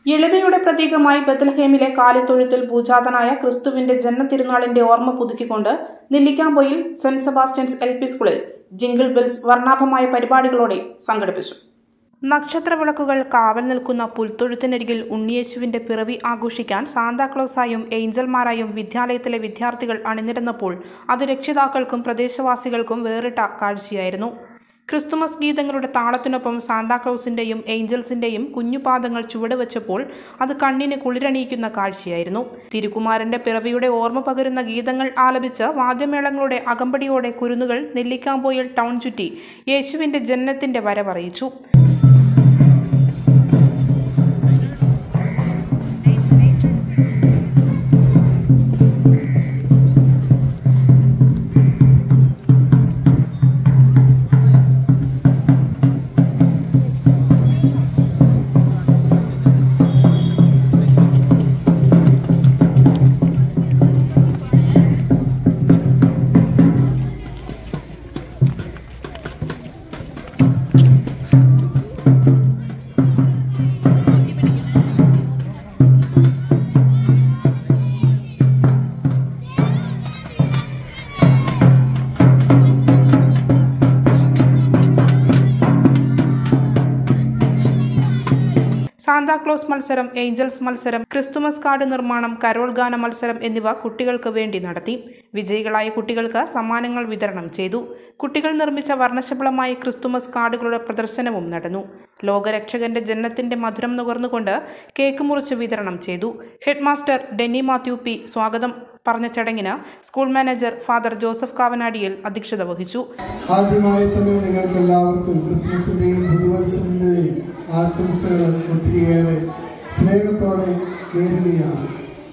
എളിമയുടെ പ്രതീകമായി ബത്ലഹേമിലെ കാലിത്തൊഴുത്തിൽ ഭൂജാതനായ ക്രിസ്തുവിന്റെ ജന്മതിരുനാളിന്റെ ഓർമ്മ പുതുക്കിക്കൊണ്ട് നെല്ലിക്കാമ്പൊയിൽ സെന്റ് സെബാസ്റ്റ്യൻസ് LP സ്കൂളിൽ ജിംഗിൾ ബെൽസ് വർണ്ണാഭമായ പരിപാടികളോടെ സംഘടിപ്പിച്ചു. നക്ഷത്രവിളക്കുകൾ കാവൽ നിൽക്കുന്ന പുൽത്തൊഴുത്തിനരികിൽ ഉണ്ണിയേശുവിന്റെ പിറവി ആഘോഷിക്കാൻ സാന്താക്ലോസായും ഏഞ്ചൽമാരായും വിദ്യാലയത്തിലെ വിദ്യാർത്ഥികൾ അണിനിരന്നപ്പോൾ അത് രക്ഷിതാക്കൾക്കും പ്രദേശവാസികൾക്കും വേറിട്ട കാഴ്ചയായിരുന്നു. ക്രിസ്തുമസ് ഗീതങ്ങളുടെ താളത്തിനൊപ്പം സാന്താക്ലോസിന്റെയും ഏഞ്ചൽസിന്റെയും കുഞ്ഞുപാദങ്ങൾ ചുവടുവെച്ചപ്പോൾ അത് കണ്ണിന് കുളിരണിയിക്കുന്ന കാഴ്ചയായിരുന്നു. തിരുക്കുമാരന്റെ പിറവിയുടെ ഓർമ്മ പകരുന്ന ഗീതങ്ങൾ ആലപിച്ച് വാദ്യമേളങ്ങളുടെ അകമ്പടിയോടെ കുരുന്നുകൾ നെല്ലിക്കാമ്പൊയിൽ ടൗൺ ചുറ്റി യേശുവിന്റെ ജനനത്തിന്റെ വരവറിയിച്ചു. സാന്താക്ലോസ് മത്സരം, ഏഞ്ചൽസ് മത്സരം, ക്രിസ്തുമസ് കാർഡ് നിർമ്മാണം, കരോൾ ഗാന മത്സരം എന്നിവ കുട്ടികൾക്ക് വേണ്ടി നടത്തി. വിജയികളായ കുട്ടികൾക്ക് സമ്മാനങ്ങൾ വിതരണം ചെയ്തു. കുട്ടികൾ നിർമ്മിച്ച വർണ്ണശബളമായ ക്രിസ്തുമസ് കാർഡുകളുടെ പ്രദർശനവും നടന്നു. ലോകരക്ഷകന്റെ ജനനത്തിന്റെ മധുരം നുകർന്നുകൊണ്ട് കേക്ക് മുറിച്ച് വിതരണം ചെയ്തു. Head master Denny Mathew P സ്വാഗതം പറഞ്ഞ ചടങ്ങിന് school manager father Joseph Kavanadiyil അധ്യക്ഷത വഹിച്ചു. ആദ്യമായി തന്നെ നിങ്ങൾക്ക് എല്ലാവർക്കും ക്രിസ്മസിന്റെയും പുതുവത്സരത്തിന്റെയും ആശംസകൾ ഒത്തിരിയേറെ സ്നേഹത്തോടെ നേരുകയാണ്.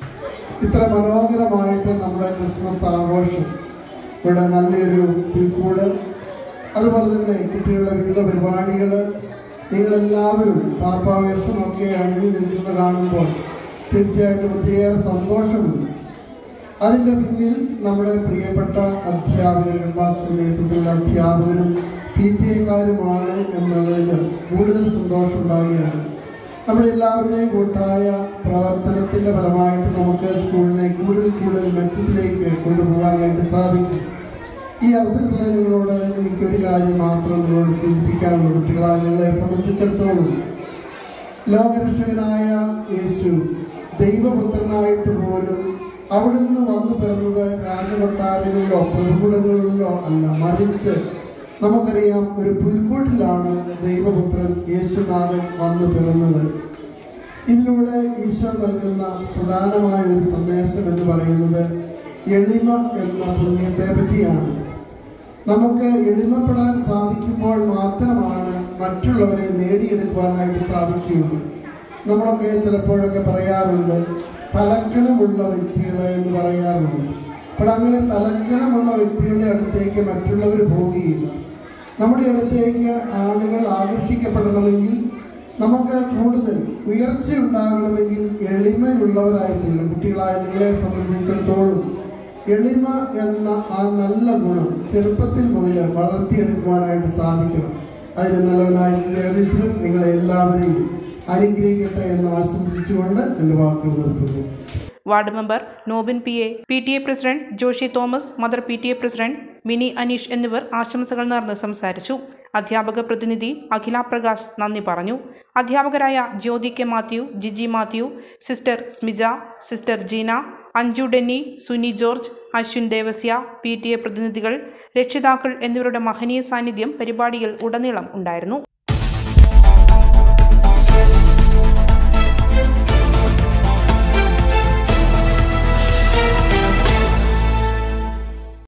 ഇത്ര മനോഹരമായിട്ട് നമ്മുടെ ക്രിസ്മസ് ആഘോഷം ഇവിടെ നല്ലൊരു പുൽക്കൂട്, അതുപോലെ തന്നെ കുട്ടികളുടെ വിവിധ പരിപാടികൾ, നിങ്ങളെല്ലാവരും പാപ്പാവേഷമൊക്കെ അണിഞ്ഞു നിൽക്കുന്ന കാണുമ്പോൾ തീർച്ചയായിട്ടും ഒത്തിരിയേറെ സന്തോഷമുണ്ട്. അതിൻ്റെ പിന്നിൽ നമ്മുടെ പ്രിയപ്പെട്ട അധ്യാപകരും നേതൃത്വത്തിലുള്ള അധ്യാപകരും PTA-കാരുമാണ് എന്നുള്ളതിൽ കൂടുതൽ സന്തോഷമുണ്ടാവുകയാണ്. നമ്മുടെ എല്ലാവരുടെയും കൂട്ടായ പ്രവർത്തനത്തിൻ്റെ ഫലമായിട്ട് നമുക്ക് സ്കൂളിനെ കൂടുതൽ മെച്ചത്തിലേക്ക് കൊണ്ടുപോകാൻ വേണ്ടി സാധിക്കും. ഈ അവസരത്തിൽ നിങ്ങളോട് എനിക്കൊരു കാര്യം മാത്രം നിങ്ങളോട് സൂചിപ്പിക്കാനുള്ള കുട്ടികളായ നിങ്ങളെ സംബന്ധിച്ചിടത്തോളം ലോകരക്ഷകനായ യേശു ദൈവപുത്രനായിട്ട് പോലും അവിടുന്ന് വന്നു പിറന്നത് രാജകൊട്ടാരങ്ങളിലോ പ്രഭുകുടങ്ങളിലോ അല്ല, മറിച്ച് നമുക്കറിയാം ഒരു പുൽക്കൂട്ടിലാണ് ദൈവപുത്രൻ യേശുനാഥൻ വന്നു പിറന്നത്. ഇതിലൂടെ ഈശോ നൽകുന്ന പ്രധാനമായ ഒരു സന്ദേശം എന്ന് പറയുന്നത് എളിമ എന്ന പുണ്യത്തെ പറ്റിയാണ്. നമുക്ക് എളിമപ്പെടാൻ സാധിക്കുമ്പോൾ മാത്രമാണ് മറ്റുള്ളവരെ നേടിയെടുക്കുവാനായിട്ട് സാധിക്കുകയുള്ളൂ. നമ്മളൊക്കെ ചിലപ്പോഴൊക്കെ പറയാറുണ്ട് തലക്കനമുള്ള വ്യക്തികൾ എന്ന് പറയാറുണ്ട്. അപ്പോൾ അങ്ങനെ തലക്കനമുള്ള വ്യക്തികളുടെ അടുത്തേക്ക് മറ്റുള്ളവർ പോവുകയില്ല. നമ്മുടെ അടുത്തേക്ക് ആളുകൾ ആകർഷിക്കപ്പെടണമെങ്കിൽ, നമുക്ക് കൂടുതൽ ഉയർച്ച ഉണ്ടാകണമെങ്കിൽ എളിമയുള്ളവരായിരിക്കും. കുട്ടികളായ നിങ്ങളെ സംബന്ധിച്ചിടത്തോളം എളിമ എന്ന ആ നല്ല ഗുണം ചെറുപ്പത്തിൽ മുതൽ വളർത്തിയെടുക്കുവാനായിട്ട് സാധിക്കണം. അതിന് നല്ലവനായ ജഗദീശ്വരൻ നിങ്ങളെ എല്ലാവരെയും അനുഗ്രഹിക്കട്ടെ എന്ന് ആശംസിച്ചുകൊണ്ട് എൻ്റെ വാക്കുകൾ നിർത്തുന്നു. Ward member Nobin PA, PTA president Joshi Thomas, mother PTA president Mini Aneesh എന്നിവർ ആശംസകൾ നേർന്ന് സംസാരിച്ചു. അധ്യാപക പ്രതിനിധി അഖില പ്രകാശ് നന്ദി പറഞ്ഞു. അധ്യാപകരായ Jyothi K Mathew, Jiji Mathew, sister Smija, sister Jeena, Anju Denny, Suni George, Ashwin Devasya, PTA പ്രതിനിധികൾ, രക്ഷിതാക്കൾ എന്നിവരുടെ മഹനീയ സാന്നിധ്യം പരിപാടിയിൽ ഉടനീളം ഉണ്ടായിരുന്നു.